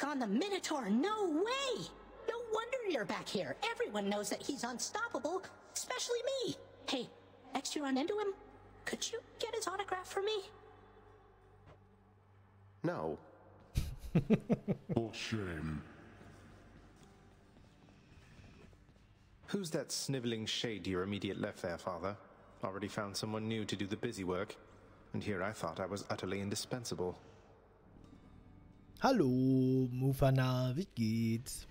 on the Minotaur. No way! No wonder you're back here. Everyone knows that he's unstoppable, especially me. Hey, next you run into him, could you get his autograph for me? No. For shame. Who's that sniveling shade to your immediate left there, Father? Already found someone new to do the busy work. And here I thought I was utterly indispensable. Hallo, Mufana, wie geht's?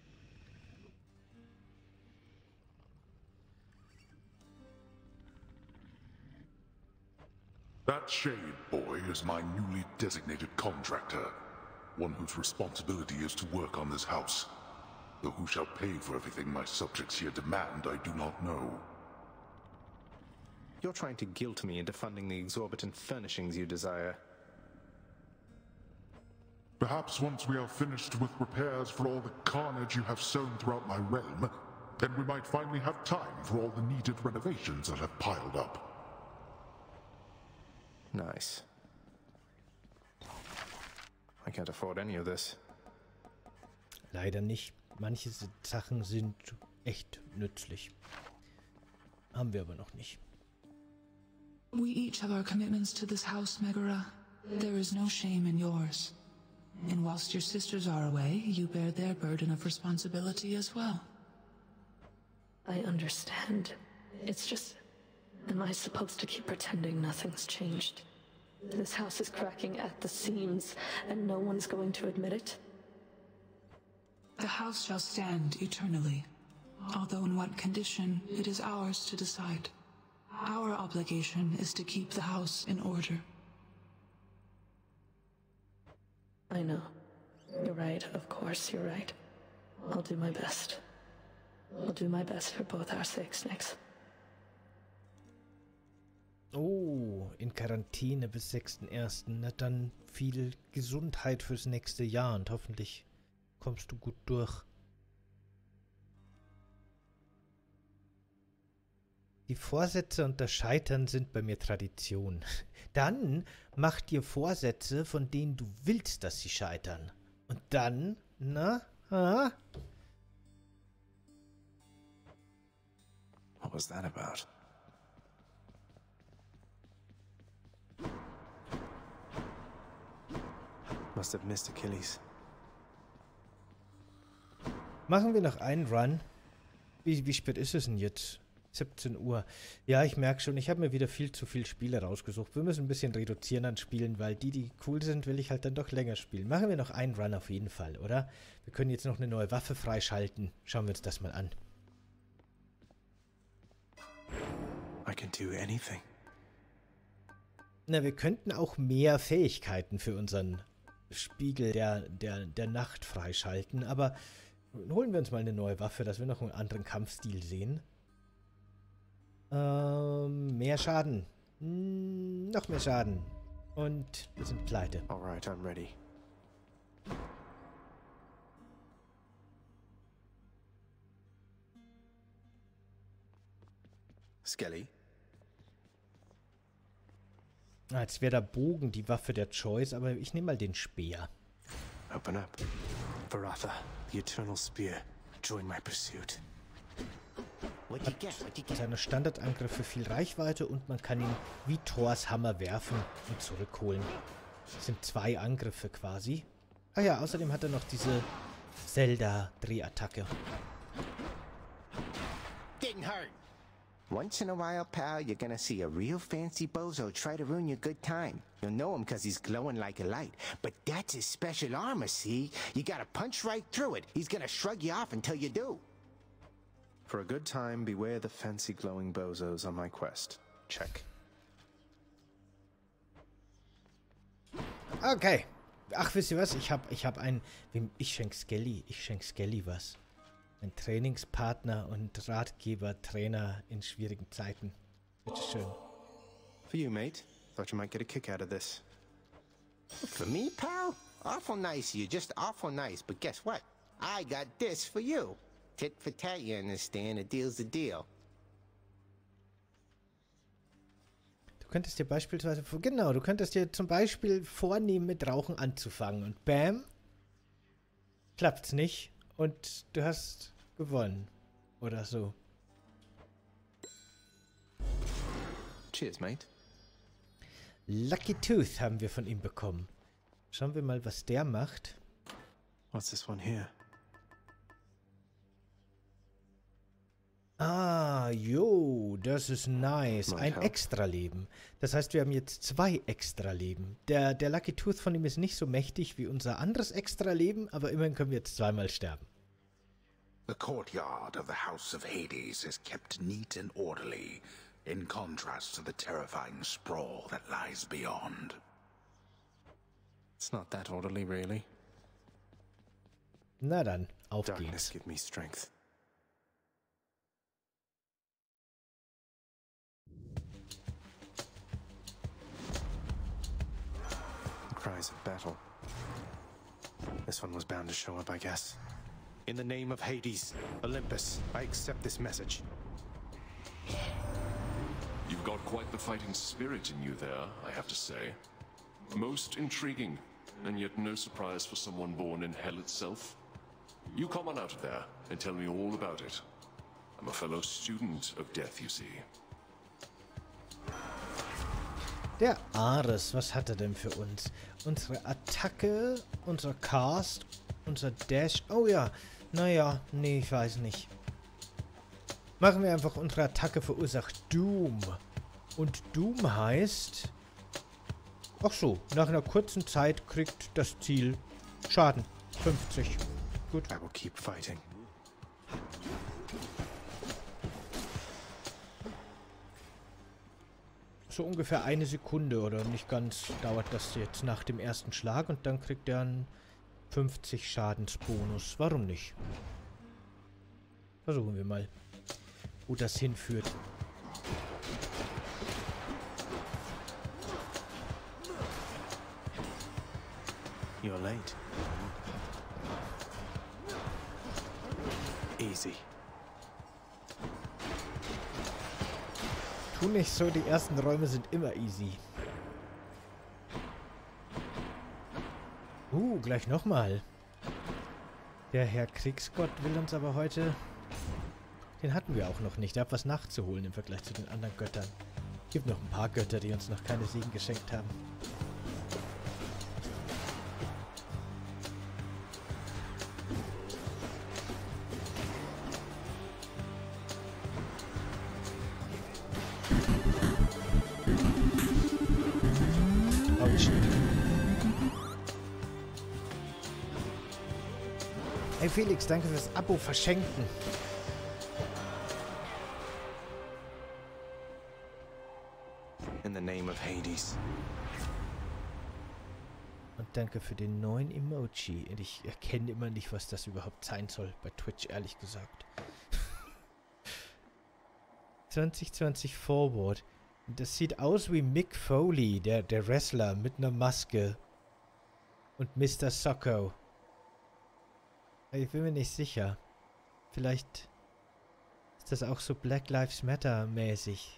That Shade boy is my newly designated contractor. One whose responsibility is to work on this house. Though who shall pay for everything my subjects here demand, I do not know. You're trying to guilt me into funding the exorbitant furnishings you desire. Perhaps once we are finished with repairs for all the carnage you have sown throughout my realm, then we might finally have time for all the needed renovations that have piled up. Nice. I can't afford any of this. Leider nicht. Manche Sachen sind echt nützlich. Haben wir aber noch nicht. We each have our commitments to this house, Megara. There is no shame in yours. And whilst your sisters are away, you bear their burden of responsibility as well. I understand. It's just... Am I supposed to keep pretending nothing's changed? This house is cracking at the seams, and no one's going to admit it? The house shall stand eternally. Although in what condition, it is ours to decide. Our obligation is to keep the house in order. I know. You're right, of course you're right. I'll do my best. I'll do my best for both our sakes, Nyx. Oh, in Quarantäne bis 6.1. Na dann viel Gesundheit fürs nächste Jahr und hoffentlich kommst du gut durch. Die Vorsätze und das Scheitern sind bei mir Tradition. Dann mach dir Vorsätze, von denen du willst, dass sie scheitern. Und dann, na, What was that about? Must have missed Achilles. Machen wir noch einen Run. Wie spät ist es denn jetzt? 17 Uhr. Ja, ich merke schon, ich habe mir wieder viel zu viele Spiele rausgesucht. Wir müssen ein bisschen reduzieren an Spielen, weil die cool sind, will ich halt dann doch länger spielen. Machen wir noch einen Run auf jeden Fall, oder? Wir können jetzt noch eine neue Waffe freischalten. Schauen wir uns das mal an. I can do anything. Na, wir könnten auch mehr Fähigkeiten für unseren Spiegel der Nacht freischalten, aber holen wir uns mal eine neue Waffe, dass wir noch einen anderen Kampfstil sehen. Mehr Schaden. Noch mehr Schaden. Und wir sind pleite. Alright, I'm ready. Skelly? Jetzt wäre der Bogen die Waffe der Choice, aber ich nehme mal den Speer. Open up. Varatha, the Eternal Spear. Join my pursuit. Hat seine Standardangriffe viel Reichweite und man kann ihn wie Thors Hammer werfen und zurückholen. Das sind 2 Angriffe quasi. Ah ja, außerdem hat er noch diese Zelda-Drehattacke. Didn't hurt. Once in a while, pal, you're gonna see a real fancy bozo try to ruin your good time. You'll know him because he's glowing like a light. But that's his special armor, see? You gotta punch right through it. He's gonna shrug you off until you do. For a good time, beware the fancy glowing bozos on my quest. Check. Okay. Ach, wisst ihr was? Ich hab einen... Ich schenk Skelly was. Ein Trainingspartner und Ratgeber, Trainer in schwierigen Zeiten. Bitteschön. For you, mate. Thought you might get a kick out of this. For me, pal? Awful nice of you, just awful nice. But guess what? I got this for you. Tit for tat, you understand? A deal's a deal. Du könntest dir beispielsweise... Genau, du könntest dir zum Beispiel vornehmen, mit Rauchen anzufangen. Und bam, klappt's nicht und du hast gewonnen. Oder so. Cheers, mate. Lucky Tooth haben wir von ihm bekommen. Schauen wir mal, was der macht. What's this one here? Ah, jo, das ist nice. Might Ein help. Extraleben. Das heißt, wir haben jetzt 2 Extraleben. Der Lucky Tooth von ihm ist nicht so mächtig wie unser anderes Extraleben, aber immerhin können wir jetzt 2-mal sterben. The courtyard of the House of Hades is kept neat and orderly, in contrast to the terrifying sprawl that lies beyond. It's not that orderly, really. Na dann, auf Darkness, geht's. give me strength. Cries of battle. This one was bound to show up, I guess. In the name of Hades, Olympus, I accept this message. You've got quite the fighting spirit in you there, I have to say. Most intriguing, and yet no surprise for someone born in hell itself. You come on out of there and tell me all about it. I'm a fellow student of death, you see. Der Ares, was hat er denn für uns? Unsere Attacke, unser Cast, unser Dash. Oh ja, naja, nee, ich weiß nicht. Machen wir einfach, unsere Attacke verursacht Doom. Und Doom heißt... Ach so, nach einer kurzen Zeit kriegt das Ziel Schaden. 50. Gut. I will keep fighting. So ungefähr 1 Sekunde oder nicht ganz dauert das jetzt nach dem ersten Schlag und dann kriegt er einen 50 Schadensbonus. Warum nicht? Versuchen wir mal, wo das hinführt. You're late. Easy. Tu nicht so, die ersten Räume sind immer easy. Gleich nochmal. Der Herr Kriegsgott will uns aber heute... Den hatten wir auch noch nicht. Der hat was nachzuholen im Vergleich zu den anderen Göttern. Gibt noch ein paar Götter, die uns noch keine Segen geschenkt haben. Autsch. Hey Felix, danke fürs Abo verschenken. In the name of Hades. Und danke für den neuen Emoji. Und ich erkenne immer nicht, was das überhaupt sein soll. Bei Twitch, ehrlich gesagt. 2020 Forward. Das sieht aus wie Mick Foley, der Wrestler mit einer Maske. Und Mr. Socko. Ich bin mir nicht sicher. Vielleicht ist das auch so Black Lives Matter mäßig.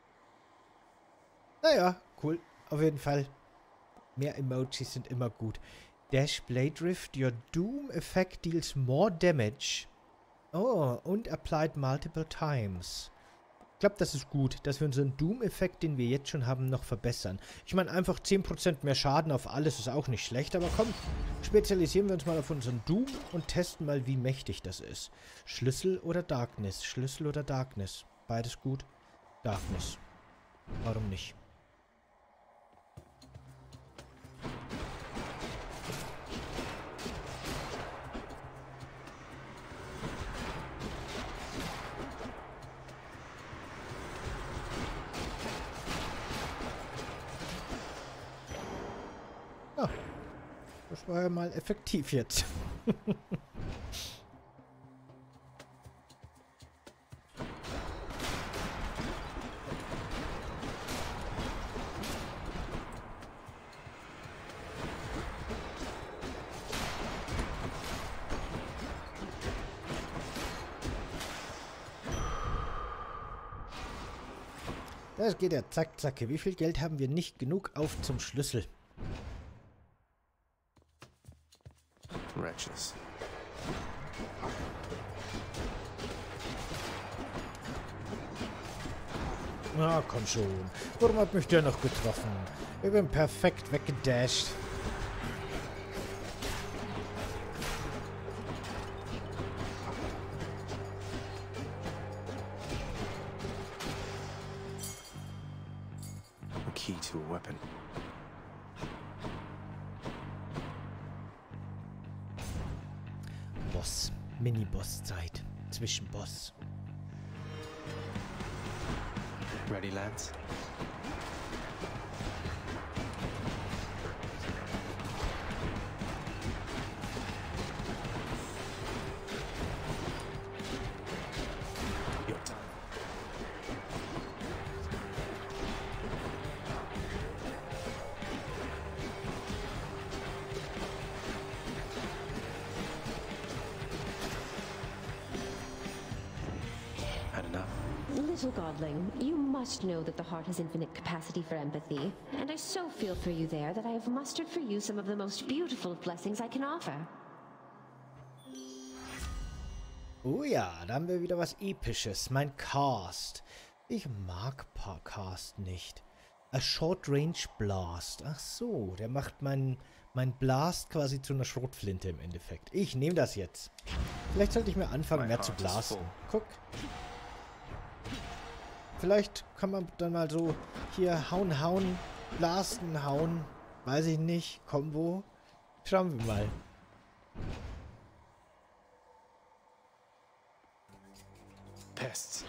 Naja, cool. Auf jeden Fall. Mehr Emojis sind immer gut. Dash Blade Rift. Your Doom effect deals more damage. Oh, und applied multiple times. Ich glaube, das ist gut, dass wir unseren Doom-Effekt, den wir jetzt schon haben, noch verbessern. Ich meine, einfach 10% mehr Schaden auf alles ist auch nicht schlecht, aber komm, spezialisieren wir uns mal auf unseren Doom und testen mal, wie mächtig das ist. Schlüssel oder Darkness? Schlüssel oder Darkness? Beides gut. Darkness. Warum nicht? Das war ja mal effektiv jetzt. Das geht ja zack, zacke. Wie viel Geld haben wir nicht genug auf zum Schlüssel? Wretches. Na, komm schon. Warum hat mich der noch getroffen? Ich bin perfekt weggedasht. A key to a weapon. Boss. Mini-Boss-Zeit. Zwischenboss. Ready, lads? Your time. Had enough? Little godling, you must know that the heart has infinite capacity for empathy, and I so feel for you there that I have mustered for you some of the most beautiful blessings I can offer. Oh ja, da haben wir wieder was Episches. Mein Cast. Ich mag Cast nicht. A Short Range Blast. Ach so, der macht mein Blast quasi zu einer Schrotflinte im Endeffekt. Ich nehme das jetzt. Vielleicht sollte ich mir anfangen, mehr zu blasten. Guck. Vielleicht kann man dann mal so hier hauen, blasten, hauen. Weiß ich nicht. Combo. Schauen wir mal. Pests.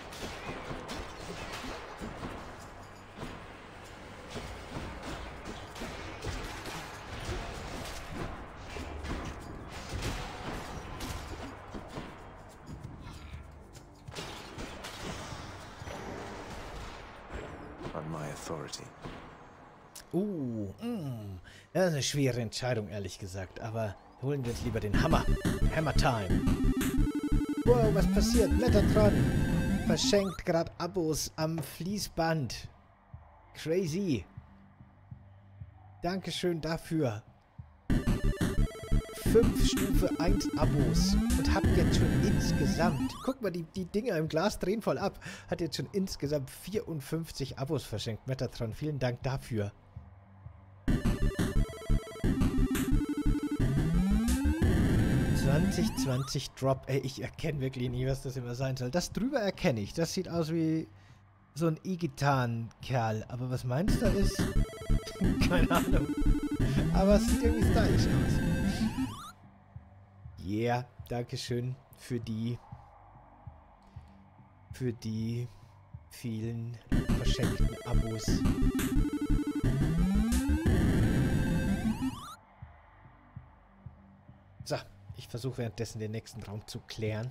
On my authority. Das ist eine schwere Entscheidung, ehrlich gesagt. Aber holen wir uns lieber den Hammer. Hammer Time. Wow, was passiert? Metatron verschenkt gerade Abos am Fließband. Crazy. Dankeschön dafür. 5 Stufe 1 Abos. Und habt jetzt schon insgesamt, guck mal, die Dinger im Glas drehen voll ab. Hat jetzt schon insgesamt 54 Abos verschenkt. Metatron, vielen Dank dafür. »2020 Drop«. Ey, ich erkenne wirklich nie, was das immer sein soll. Das drüber erkenne ich. Das sieht aus wie so ein E-Gitarren-Kerl. Aber was meinst du, ist? Keine Ahnung. Aber es sieht irgendwie stylisch aus. Yeah, dankeschön für die vielen verschenkten Abos. So, ich versuche währenddessen den nächsten Raum zu klären.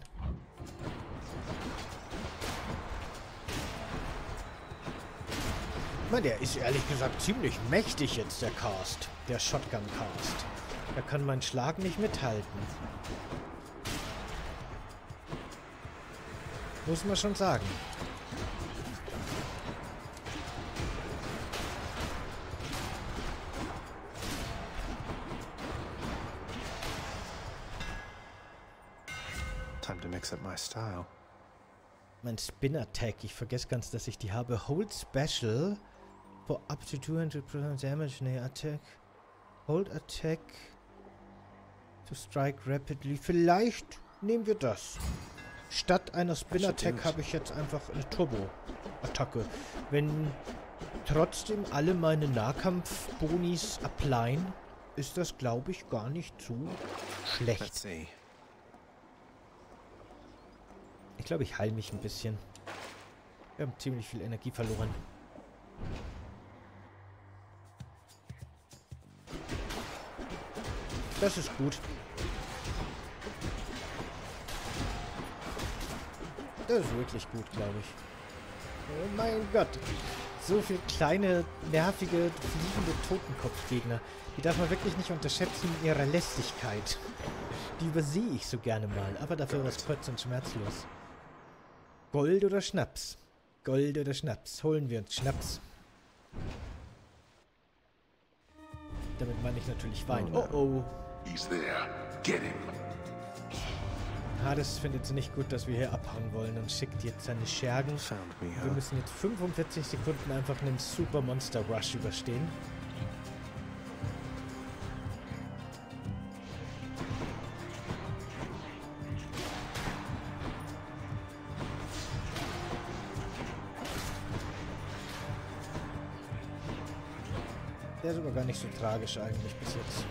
Ich meine, der ist ehrlich gesagt ziemlich mächtig jetzt, der Cast. Der Shotgun-Cast. Da kann mein Schlag nicht mithalten. Muss man schon sagen. Time to mix up my style. Mein Spin-Attack. Ich vergesse ganz, dass ich die habe. Hold Special for up to 200% damage. Nee, Attack. Hold Attack to strike rapidly. Vielleicht nehmen wir das. Statt einer Spin-Attack habe ich jetzt einfach eine Turbo-Attacke. Wenn trotzdem alle meine Nahkampf-Bonis applyen, ist das, glaube ich, gar nicht zu schlecht. Ich glaube, ich heile mich ein bisschen. Wir haben ziemlich viel Energie verloren. Das ist gut. Das ist wirklich gut, glaube ich. Oh mein Gott. So viele kleine, nervige, fliegende Totenkopfgegner. Die darf man wirklich nicht unterschätzen in ihrer Lästigkeit. Die übersehe ich so gerne mal. Aber dafür was kurz und schmerzlos. Gold oder Schnaps? Gold oder Schnaps? Holen wir uns Schnaps. Damit meine ich natürlich Wein. Oh oh. He's there. Get him. Hades findet es nicht gut, dass wir hier abhauen wollen und schickt jetzt seine Schergen. Wir müssen jetzt 45 Sekunden einfach einen Super Monster Rush überstehen. Der ist aber gar nicht so tragisch eigentlich bis jetzt.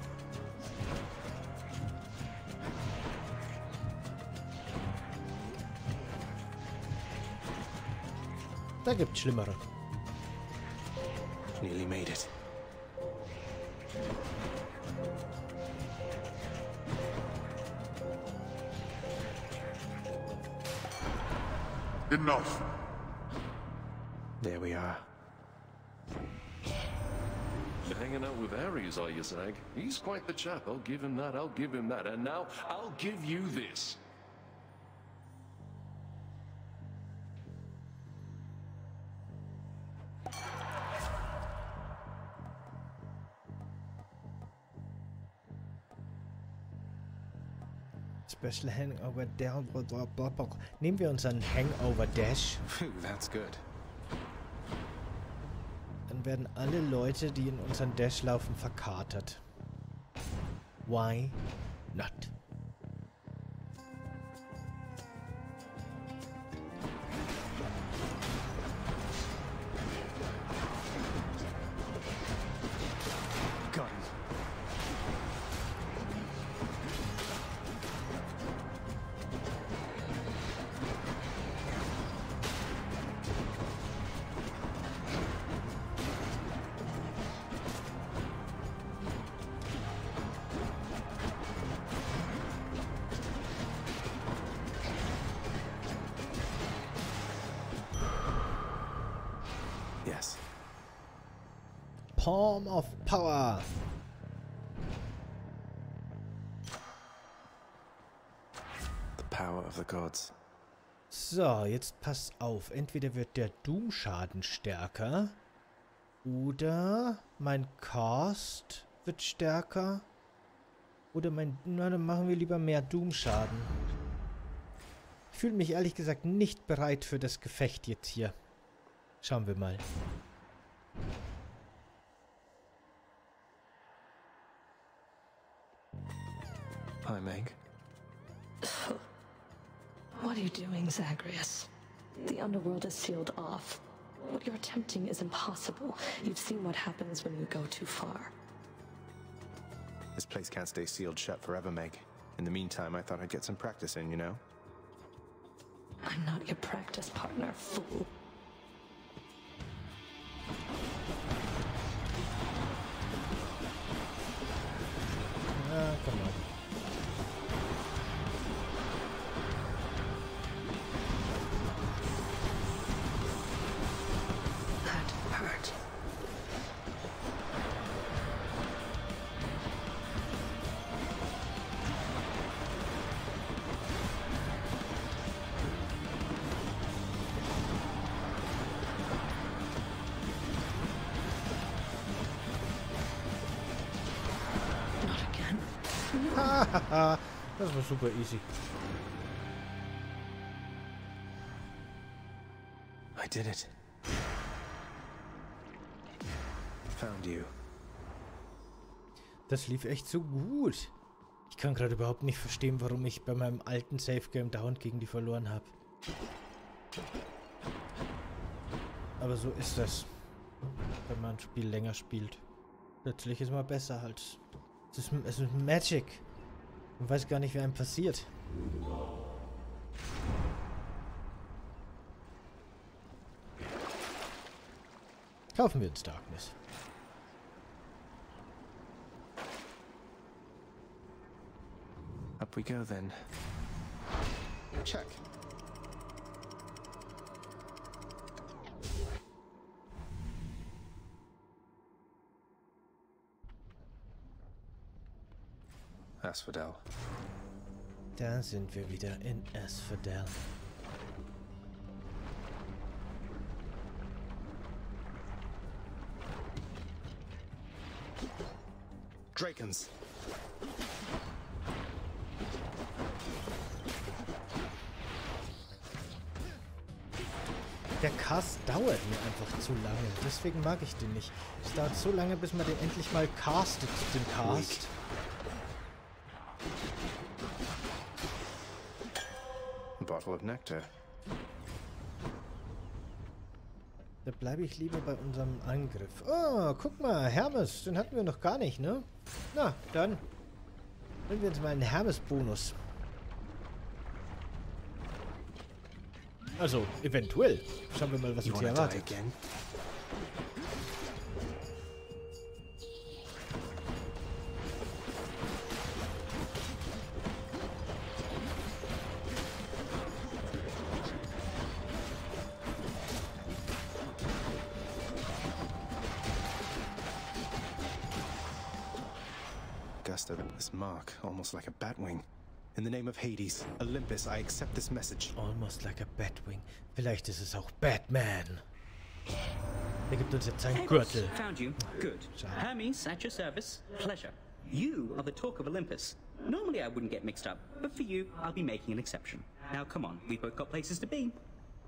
Da gibt's Schlimmere. Nearly made it. Enough! There we are. You're hanging out with Ares, are you, Zag? He's quite the chap. I'll give him that. I'll give him that. And now, I'll give you this. Special Hangover Down. Nehmen wir unseren Hangover Dash. That's good. Dann werden alle Leute, die in unseren Dash laufen, verkatert. Why not? Got him. Yes. Palm of Power. The power of the gods. So, jetzt pass auf. Entweder wird der Doom-Schaden stärker oder mein Cast wird stärker oder mein... Na, dann machen wir lieber mehr Doom-Schaden. Ich fühle mich ehrlich gesagt nicht bereit für das Gefecht jetzt hier. Schauen wir mal. Hi, Meg. What are you doing, Zagreus? The underworld is sealed off. What you're attempting is impossible. You've seen what happens when you go too far. This place can't stay sealed shut forever, Meg. In the meantime, I thought I'd get some practice in, you know? I'm not your practice partner, fool. Ah, come on. That hurt. Not again. Hahaha, das war super easy. I did it. Found you. Das lief echt so gut. Ich kann gerade überhaupt nicht verstehen, warum ich bei meinem alten Safe Game dauernd gegen die verloren habe. Aber so ist das, wenn man ein Spiel länger spielt. Plötzlich ist man besser halt. Es ist Magic. Man weiß gar nicht, wie einem passiert. Kaufen wir uns Darkness. Up we go then. Check. Asphodel. Da sind wir wieder in Asphodel. Drakens. Der Cast dauert mir einfach zu lange. Deswegen mag ich den nicht. Es dauert so lange, bis man den endlich mal castet, den Cast. A bottle of nectar. Da bleibe ich lieber bei unserem Angriff. Oh, guck mal, Hermes. Den hatten wir noch gar nicht, ne? Na, dann nehmen wir uns mal einen Hermes-Bonus. Also, eventuell. Schauen wir mal, was uns hier erwartet. Gustav, this mark, almost like a batwing. In the name of Hades, Olympus, I accept this message. Almost like a Batwing. Vielleicht ist es auch Batman. Er gibt uns jetzt seinen Gürtel. Found you. Good. Hermes, at your service. Pleasure. You are the talk of Olympus. Normally I wouldn't get mixed up, but for you, I'll be making an exception. Now come on, we've both got places to be.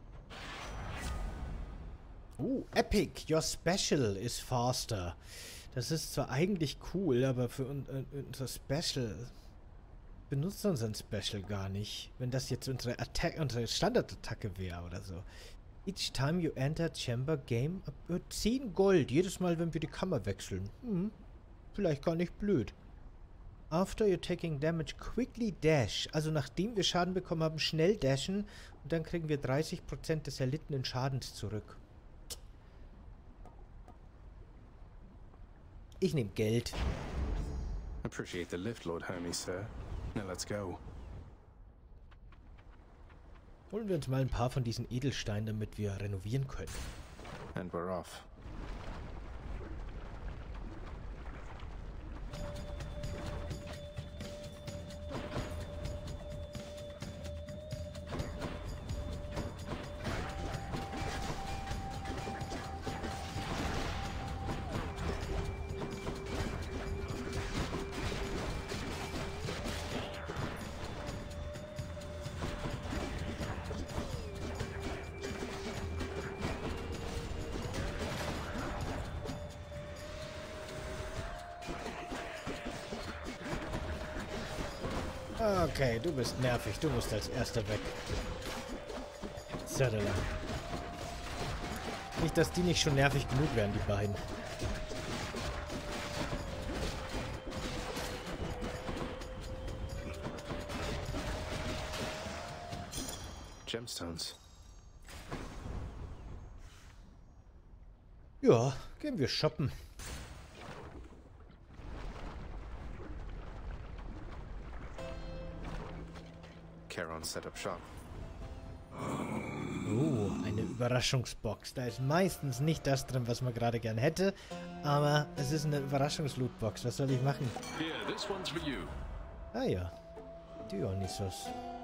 Epic, your special is faster. Das ist zwar eigentlich cool, aber für unser Special benutzt unseren Special gar nicht. Wenn das jetzt unsere Standardattacke wäre oder so. Each time you enter chamber game, 10 Gold. Jedes Mal, wenn wir die Kammer wechseln. Vielleicht gar nicht blöd. After you're taking damage, quickly dash. Also nachdem wir Schaden bekommen haben, schnell dashen. Und dann kriegen wir 30% des erlittenen Schadens zurück. Ich nehme Geld. Appreciate the lift, Lord Hermes, sir. Now let's go. Holen wir uns mal ein paar von diesen Edelsteinen, damit wir renovieren können. And we're off. Okay, du bist nervig. Du musst als Erster weg. Zerdela. Nicht, dass die nicht schon nervig genug wären, die beiden. Gemstones. Ja, gehen wir shoppen. Charon set up shop. Oh, eine Überraschungsbox. Da ist meistens nicht das drin, was man gerade gern hätte, aber es ist eine Überraschungslootbox. Was soll ich machen? Here, this one's for you. Ah ja, Dionysos.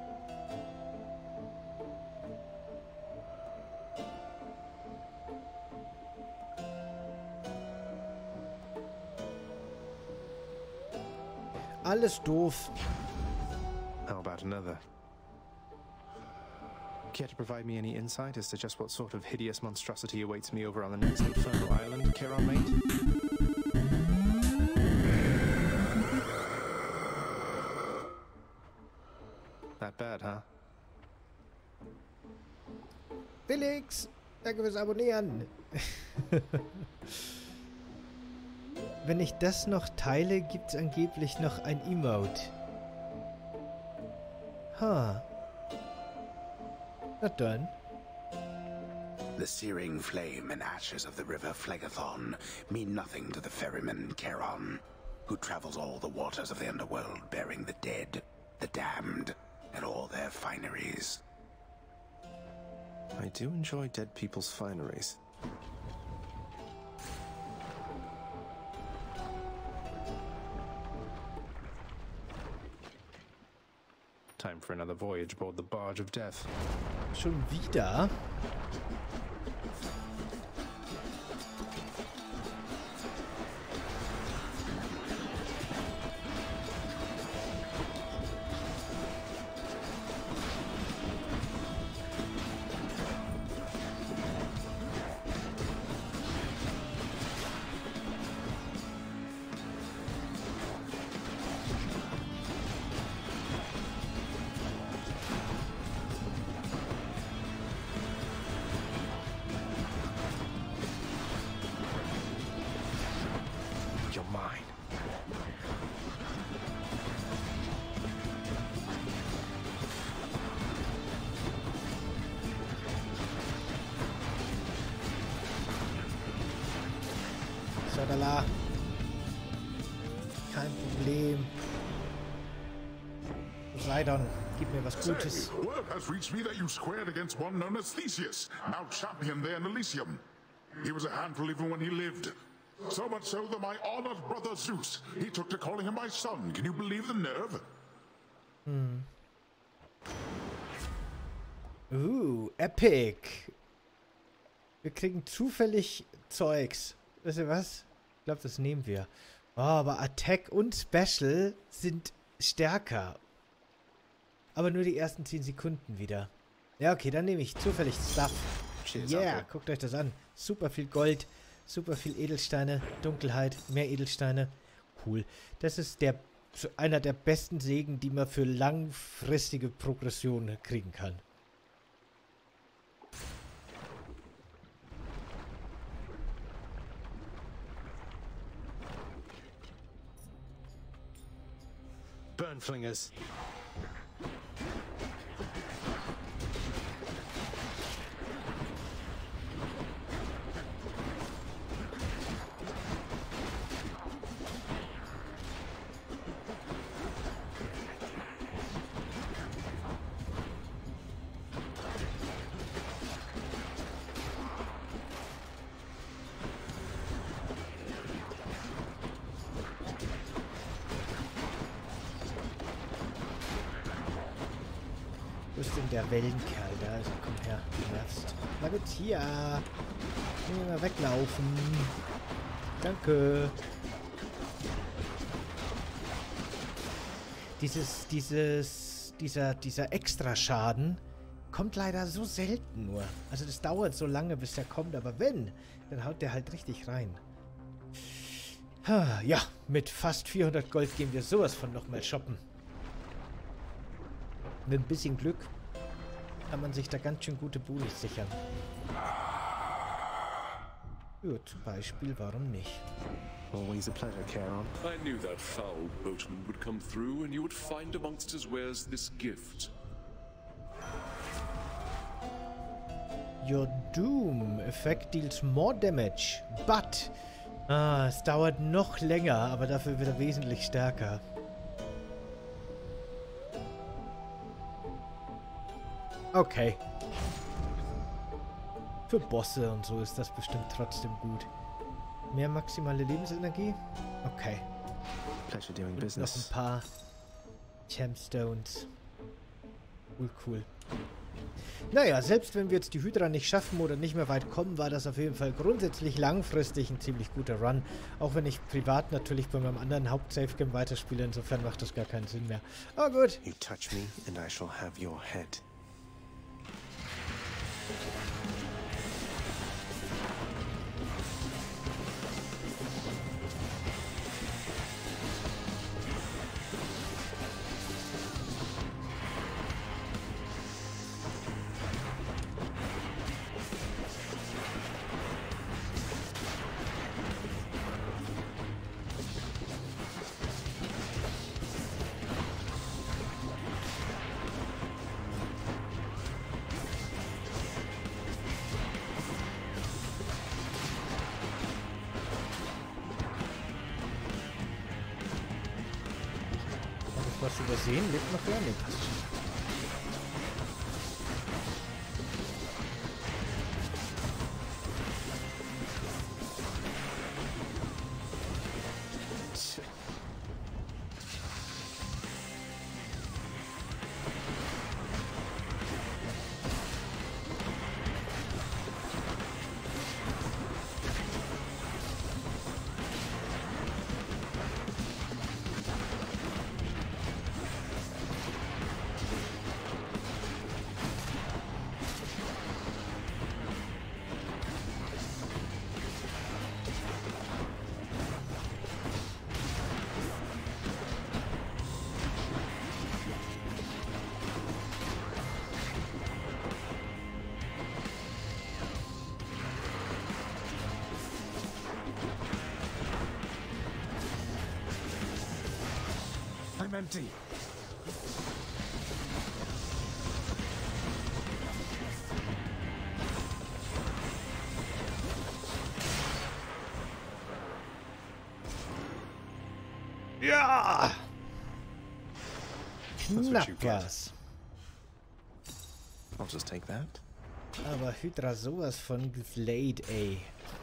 Alles doof. How about another? Care to provide me any insight as to just what sort of hideous monstrosity awaits me over on the next infernal island, Charon mate? That bad, huh? Felix, danke fürs Abonnieren. Wenn ich das noch teile, gibt es angeblich noch ein Emote. Ha. Na dann. The searing flame and ashes of the river Phlegethon mean nothing to the ferryman Charon, who travels all the waters of the underworld bearing the dead, the damned, and all their fineries. I do enjoy dead people's fineries. Time for another voyage aboard the Barge of Death. Schon wieder? Sadala. Kein Problem. Poseidon, gib mir was Gutes. Say, word has reached me that you squared against one known as Theseus, now champion there in Elysium. He was a handful even when he lived. So much so that my honored brother Zeus, he took to calling him my son. Can you believe the nerve? Epic. Wir kriegen zufällig Zeugs. Wisst ihr was? Ich glaube, das nehmen wir. Oh, aber Attack und Special sind stärker. Aber nur die ersten 10 Sekunden wieder. Ja, okay, dann nehme ich zufällig Stuff. Yeah, guckt euch das an. Super viel Gold, super viel Edelsteine, Dunkelheit, mehr Edelsteine. Cool. Das ist einer der besten Segen, die man für langfristige Progression kriegen kann. Burnflingers. Wo ist denn der Wellenkerl? Da ist er. Komm her. Jetzt. Bleib hier. Mal weglaufen. Danke. Dieser Extraschaden kommt leider so selten nur. Also das dauert so lange, bis der kommt. Aber wenn, dann haut der halt richtig rein. Ja, mit fast 400 Gold gehen wir sowas von nochmal shoppen. Mit ein bisschen Glück kann man sich da ganz schön gute Bonis sichern. Ja, zum Beispiel, warum nicht? Always a pleasure, Charon. I knew that foul boatman would come through and you would find amongst his wares this gift. Your Doom Effect deals more damage, but... es dauert noch länger, aber dafür wieder wesentlich stärker. Okay. Für Bosse und so ist das bestimmt trotzdem gut. Mehr maximale Lebensenergie? Okay. Pleasure doing Und business. noch ein paar Gemstones. Cool. Naja, selbst wenn wir jetzt die Hydra nicht schaffen oder nicht mehr weit kommen, war das auf jeden Fall grundsätzlich langfristig ein ziemlich guter Run. Auch wenn ich privat natürlich bei meinem anderen Haupt-Safe-Game weiterspiele, insofern macht das gar keinen Sinn mehr. Oh gut. You touch me and I shall have your head. Was übersehen, lebt noch gar nichts. I'm empty. Ja! That's what you Knapp get. war's. I'll just take that. Aber Hydra sowas von geflayed, ey.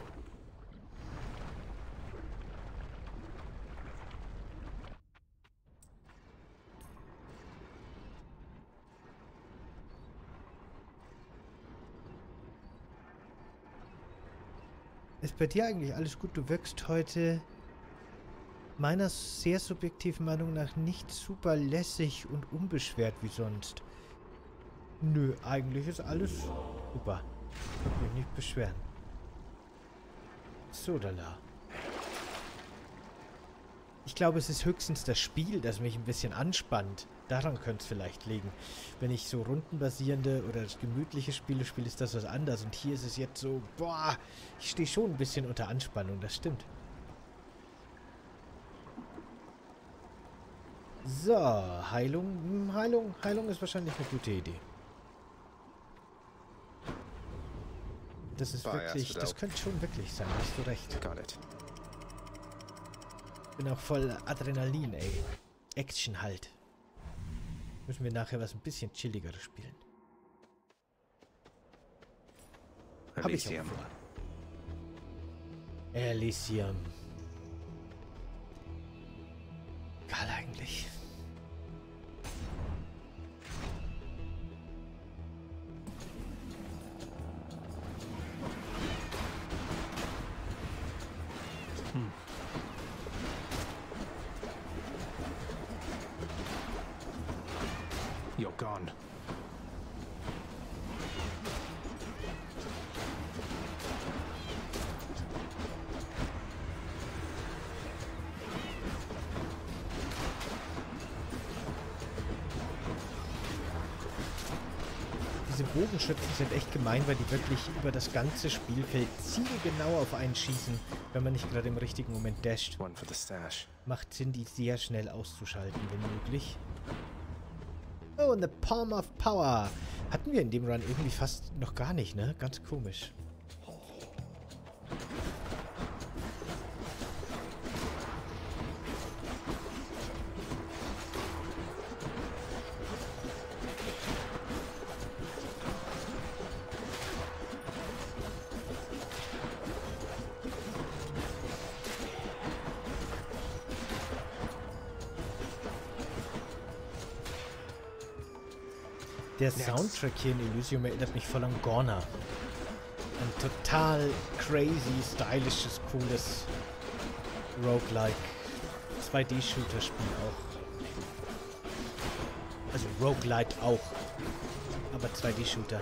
Ist bei dir eigentlich alles gut? Du wirkst heute meiner sehr subjektiven Meinung nach nicht super lässig und unbeschwert wie sonst. Nö, eigentlich ist alles super. Ich kann mich nicht beschweren. So, lala. Ich glaube, es ist höchstens das Spiel, das mich ein bisschen anspannt. Daran könnte es vielleicht liegen. Wenn ich so rundenbasierende oder gemütliche Spiele spiele, ist das was anderes. Und hier ist es jetzt so, boah, ich stehe schon ein bisschen unter Anspannung, das stimmt. So, Heilung. Heilung ist wahrscheinlich eine gute Idee. Das ist wirklich, das könnte schon wirklich sein, hast du recht. Got it. Bin auch voll Adrenalin, ey. Action halt. Müssen wir nachher was ein bisschen chilligeres spielen. Hab ich auch vor. Elysium. Geil eigentlich. You're gone. Diese Bogenschützen sind echt gemein, weil die wirklich über das ganze Spielfeld zielgenau auf einen schießen, wenn man nicht gerade im richtigen Moment dasht. One for the stash. Macht Sinn, die sehr schnell auszuschalten, wenn möglich. Oh, and the Palm of Power. Hatten wir in dem Run irgendwie fast noch gar nicht, ne? Ganz komisch. Der Soundtrack hier in Elysium erinnert mich voll an Gorna. Ein total crazy, stylisches, cooles Roguelike 2D-Shooter-Spiel auch. Also Roguelite auch, aber 2D-Shooter.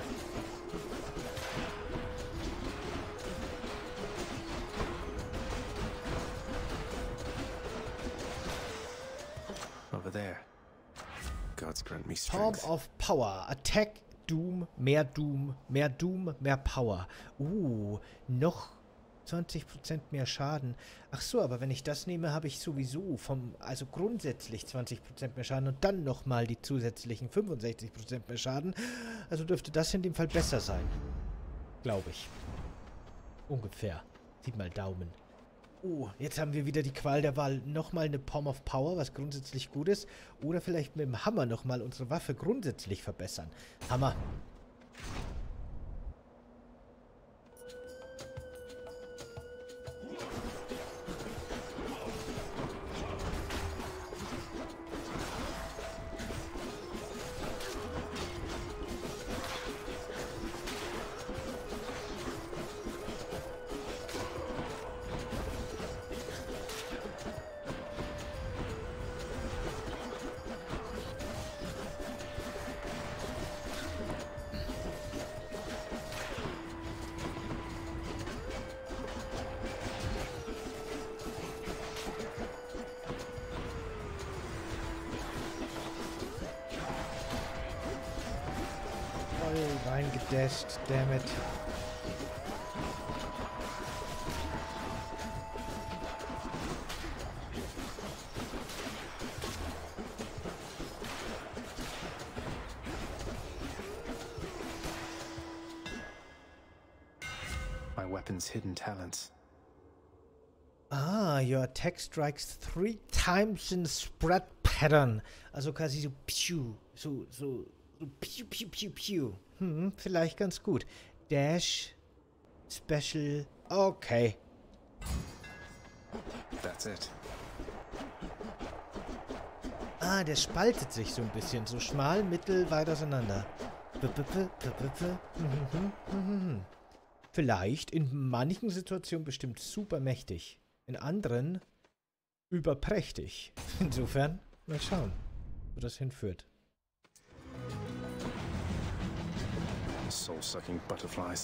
Over there. Gods grant me Palm strength. of Power. Attack, Doom, mehr Doom, mehr Doom, mehr Power. Noch 20% mehr Schaden. Ach so, aber wenn ich das nehme, habe ich sowieso also grundsätzlich 20% mehr Schaden und dann nochmal die zusätzlichen 65% mehr Schaden. Also dürfte das in dem Fall besser sein. Glaube ich. Ungefähr. Sieht mal Daumen. Jetzt haben wir wieder die Qual der Wahl. Nochmal eine Palm of Power, was grundsätzlich gut ist. Oder vielleicht mit dem Hammer nochmal unsere Waffe grundsätzlich verbessern. Hammer. Reingedasht, damn it. My weapon's hidden talents. Ah, your attack strikes 3 times in spread pattern. Also quasi so piu, so piu, piu, piu, piu. Vielleicht ganz gut. Dash, Special, okay. That's it. Ah, der spaltet sich so ein bisschen. So schmal, mittel, weit auseinander. Vielleicht in manchen Situationen bestimmt super mächtig. In anderen überprächtig. Insofern, mal schauen, wo das hinführt. Soul-sucking butterflies.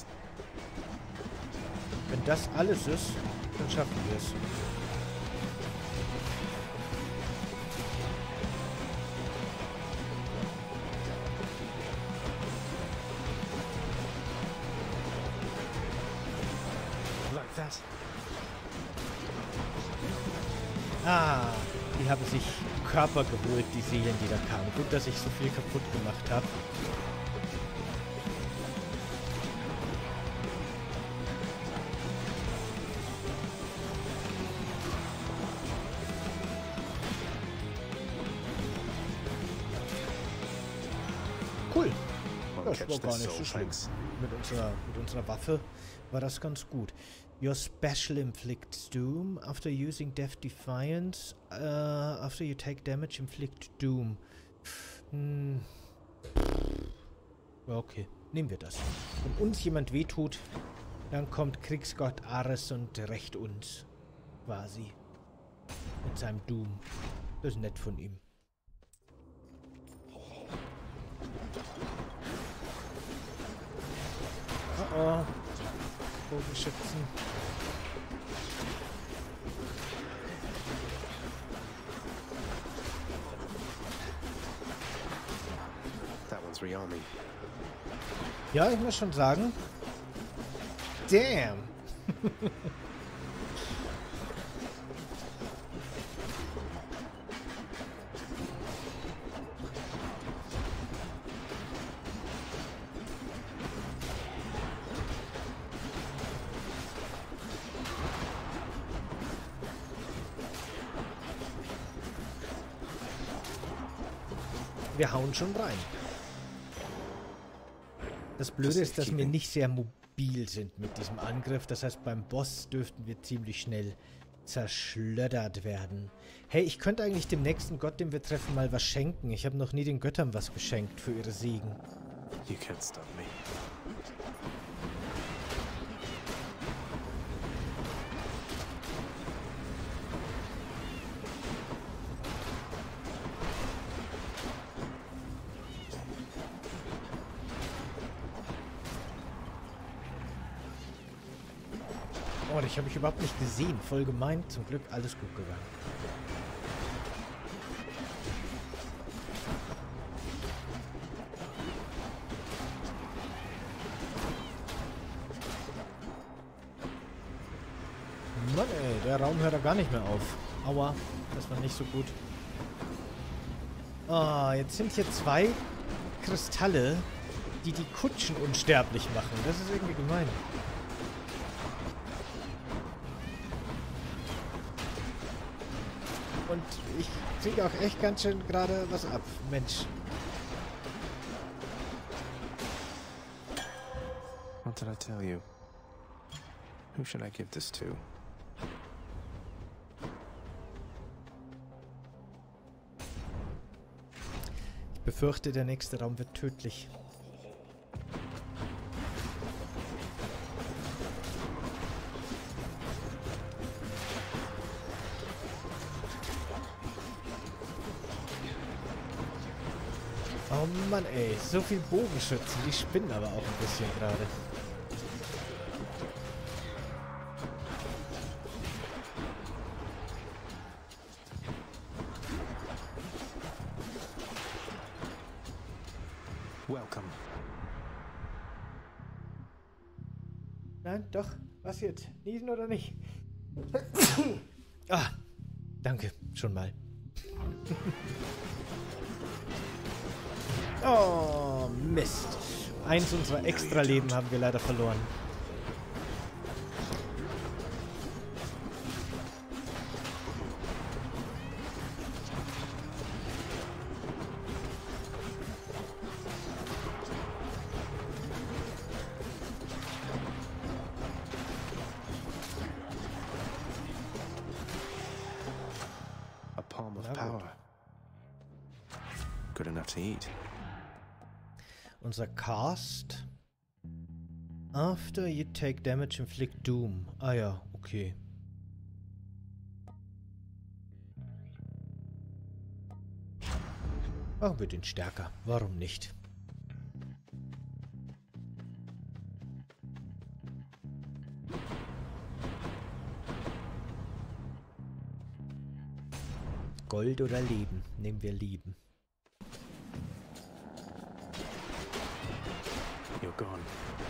Wenn das alles ist, dann schaffen wir es. Like that. Ah, die haben sich Körper geholt, die Seelen, die da kamen. Gut, dass ich so viel kaputt gemacht habe. Cool. Das war gar nicht so schlimm. Mit unserer Waffe war das ganz gut. Your special inflicts doom. After using Death Defiance, after you take damage, inflict doom. Okay, nehmen wir das. Wenn uns jemand wehtut, dann kommt Kriegsgott Ares und rächt uns. Quasi. Mit seinem Doom. Das ist nett von ihm. Oh. Bogenschützen. That one's rearming. Ja, ich muss schon sagen. Damn. Wir hauen schon rein. Das Blöde ist, dass wir nicht sehr mobil sind mit diesem Angriff. Das heißt, beim Boss dürften wir ziemlich schnell zerschlödert werden. Hey, ich könnte eigentlich dem nächsten Gott, den wir treffen, mal was schenken. Ich habe noch nie den Göttern was geschenkt für ihre Segen. You can't stop me. Oh, das habe ich überhaupt nicht gesehen. Voll gemein. Zum Glück alles gut gegangen. Mann ey, der Raum hört da gar nicht mehr auf. Aua, das war nicht so gut. Ah, jetzt sind hier 2 Kristalle, die die Kutschen unsterblich machen. Das ist irgendwie gemein. Und ich kriege auch echt ganz schön gerade was ab. Mensch. What did I tell you? Who should I give this to? Ich befürchte, der nächste Raum wird tödlich. Oh Mann, ey. So viel Bogenschützen. Die spinnen aber auch ein bisschen gerade. Welcome. Nein, doch. Was jetzt? Niesen oder nicht? Ah, danke. Schon mal. Oh, Mist. Eins unserer Extra-Leben haben wir leider verloren. good enough to eat. Unser Cast. After you take damage, inflict doom. Ah ja, okay. Machen wir den stärker. Warum nicht? Gold oder Leben? Nehmen wir Leben. You're gone.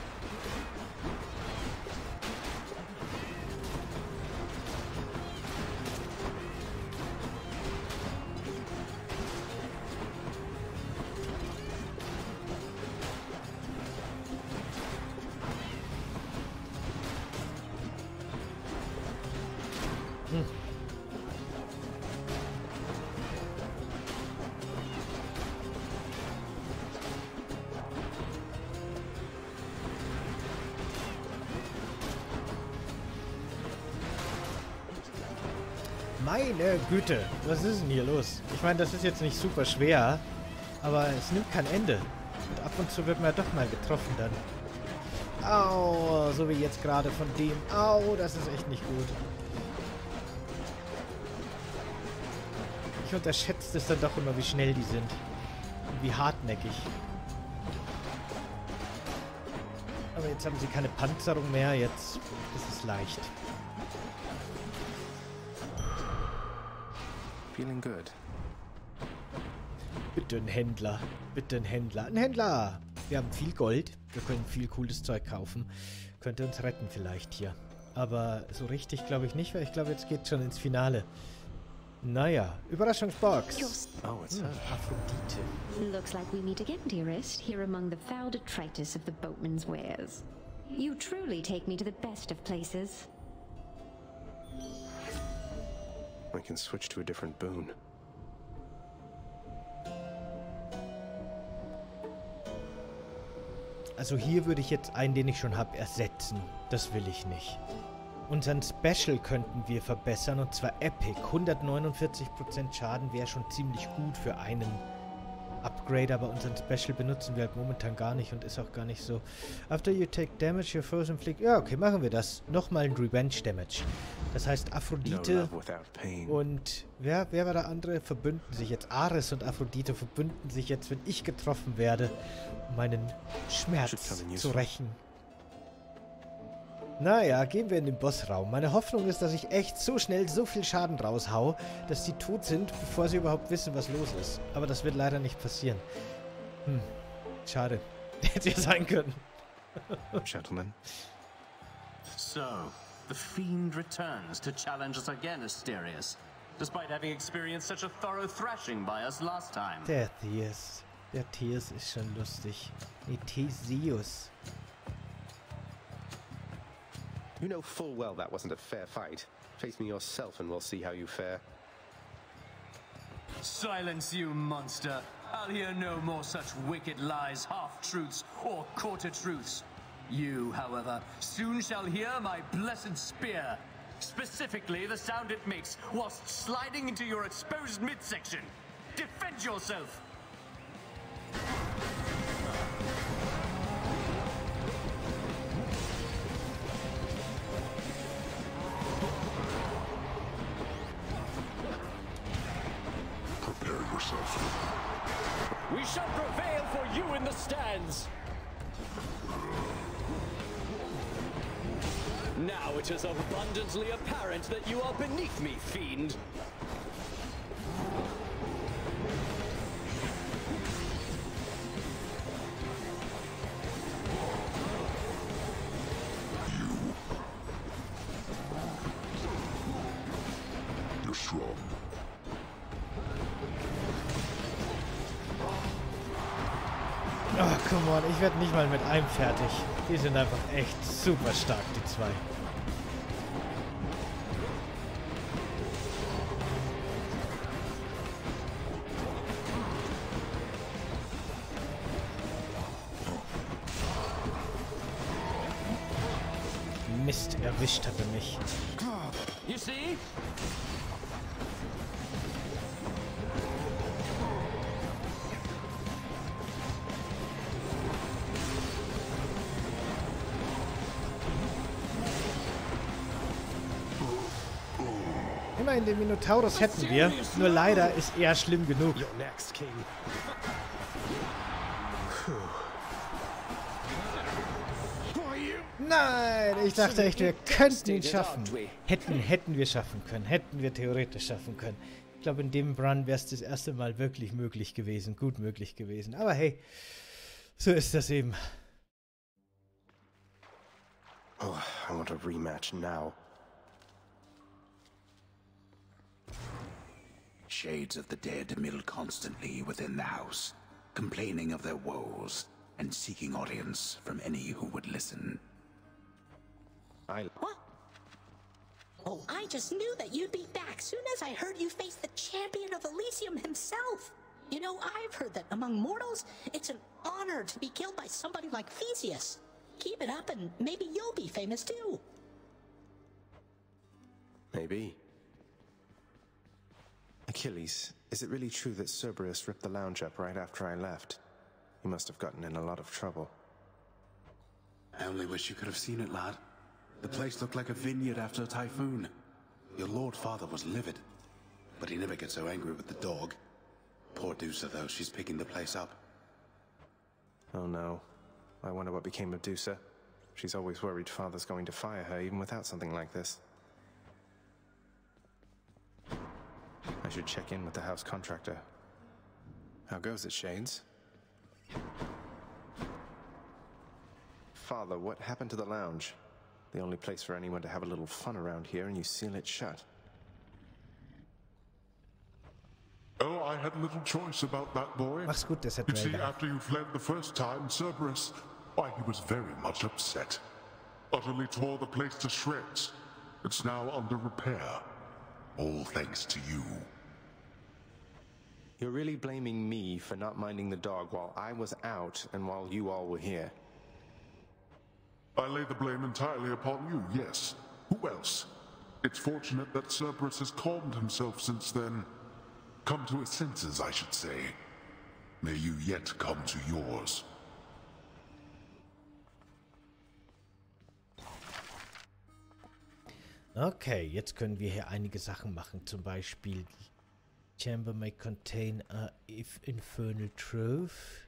Meine Güte, was ist denn hier los? Ich meine, das ist jetzt nicht super schwer, aber es nimmt kein Ende. Und ab und zu wird man ja doch mal getroffen dann. Au, so wie jetzt gerade von dem. Au, das ist echt nicht gut. Ich unterschätze es dann doch immer, wie schnell die sind. Und wie hartnäckig. Aber jetzt haben sie keine Panzerung mehr, jetzt ist es leicht. Feeling good. Bitte ein Händler. Bitte ein Händler. Ein Händler! Wir haben viel Gold. Wir können viel cooles Zeug kaufen. Könnte uns retten vielleicht hier. Aber so richtig glaube ich nicht, weil ich glaube, jetzt geht's schon ins Finale. Naja, Überraschungsbox. Oh, it's her. Aphrodite. Looks like we meet again, dearest, here among the foul detritus of the boatman's wares. You truly take me to the best of places. I can switch to a different boon. Also hier würde ich jetzt einen, den ich schon habe, ersetzen. Das will ich nicht. Unseren Special könnten wir verbessern, und zwar Epic. 149% Schaden wäre schon ziemlich gut für einen Upgrade, aber unseren Special benutzen wir halt momentan gar nicht und ist auch gar nicht so. After you take damage, your foes inflict... Ja, okay, machen wir das. Nochmal ein Revenge Damage. Das heißt, Aphrodite und... Wer war der andere? Verbünden sich jetzt. Ares und Aphrodite verbünden sich jetzt, wenn ich getroffen werde, um meinen Schmerz zu rächen. Naja, gehen wir in den Bossraum. Meine Hoffnung ist, dass ich echt so schnell so viel Schaden raushau, dass die tot sind, bevor sie überhaupt wissen, was los ist. Aber das wird leider nicht passieren. Schade. Hätte ja sein können. Gentlemen. So, the Fiend returns to challenge us again, Asterius, despite having experienced such a thorough thrashing by us last time. Der Theus. Der Theus ist schon lustig. Nee, Theseus. You know full well that wasn't a fair fight. Face me yourself and we'll see how you fare. Silence, you monster. I'll hear no more such wicked lies, half-truths, or quarter-truths. You, however, soon shall hear my blessed spear. Specifically, the sound it makes whilst sliding into your exposed midsection. Defend yourself! We shall prevail for you in the stands! Now it is abundantly apparent that you are beneath me, Fiend. You're strong. Oh, come on, ich werde nicht mal mit einem fertig. Die sind einfach echt super stark, die zwei. Mist, erwischt hat er mich. You see? Immerhin den Minotaurus hätten wir. Nur leider ist er schlimm genug. You're next, King. Nein, ich dachte echt, wir könnten ihn schaffen. Hätten wir schaffen können. Hätten wir theoretisch schaffen können. Ich glaube, in dem Run wäre es das erste Mal wirklich möglich gewesen. Gut möglich gewesen. Aber hey, so ist das eben. Oh, I want a rematch now. Shades of the dead mill constantly within the house, complaining of their woes and seeking audience from any who would listen. What? Oh, I just knew that you'd be back soon as I heard you face the champion of Elysium himself. You know, I've heard that among mortals, it's an honor to be killed by somebody like Theseus. Keep it up and maybe you'll be famous too. Maybe. Achilles, is it really true that Cerberus ripped the lounge up right after I left? He must have gotten in a lot of trouble. I only wish you could have seen it, lad. The place looked like a vineyard after a typhoon. Your Lord Father was livid, but he never gets so angry with the dog. Poor Dusa, though, she's picking the place up. Oh no. I wonder what became of Dusa. She's always worried Father's going to fire her even without something like this. I should check in with the house contractor. How goes it, Shades? Father, what happened to the lounge? The only place for anyone to have a little fun around here, and you seal it shut. Oh, I had little choice about that boy. Mach's gut, der You see, Raider. after you fled the first time, Cerberus, why, he was very much upset. Utterly tore the place to shreds. It's now under repair. All thanks to you. You're really blaming me for not minding the dog while I was out and while you all were here. I lay the blame entirely upon you, yes. Who else? It's fortunate that Cerberus has calmed himself since then. Come to his senses, I should say. May you yet come to yours. Okay, jetzt können wir hier einige Sachen machen. Zum Beispiel Chamber may contain a infernal truth.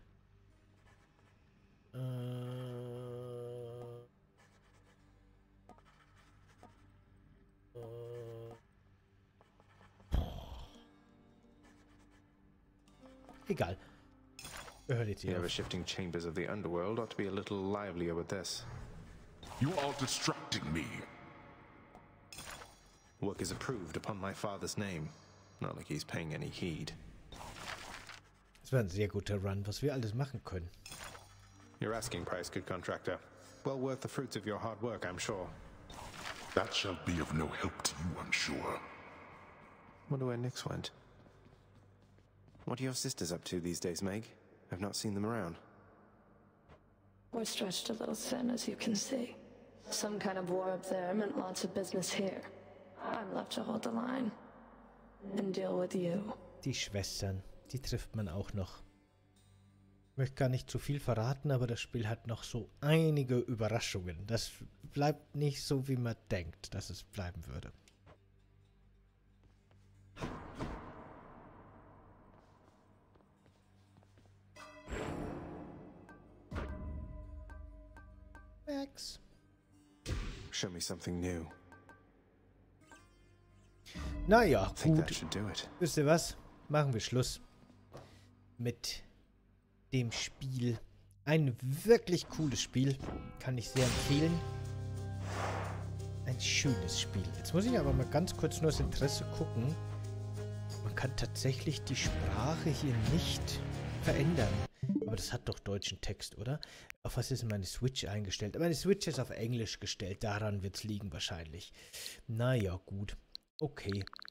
Egal. The ever-shifting chambers of the underworld ought to be a little livelier with this. You are distracting me. Work is approved upon my father's name. Not like he's paying any heed. Das war ein sehr guter Run, was wir alles machen können. Your asking price, good contractor. Well worth the fruits of your hard work, I'm sure. That shall be of no help to you, I'm sure. Wonder where Nyx went. What are your sisters up to these days, Meg? I've not seen them around. We're stretched a little thin, as you can see. Some kind of war up there meant lots of business here. I'm left to hold the line. And deal with you. Die Schwestern, die trifft man auch noch. Ich möchte gar nicht zu viel verraten, aber das Spiel hat noch so einige Überraschungen. Das bleibt nicht so, wie man denkt, dass es bleiben würde. Max. Show me something new. Naja, gut. Wisst ihr was? Machen wir Schluss mit dem Spiel. Ein wirklich cooles Spiel. Kann ich sehr empfehlen. Ein schönes Spiel. Jetzt muss ich aber mal ganz kurz nur das Interesse gucken. Man kann tatsächlich die Sprache hier nicht verändern. Aber das hat doch deutschen Text, oder? Auf was ist meine Switch eingestellt? Meine Switch ist auf Englisch gestellt. Daran wird es liegen wahrscheinlich. Naja, gut. Okay.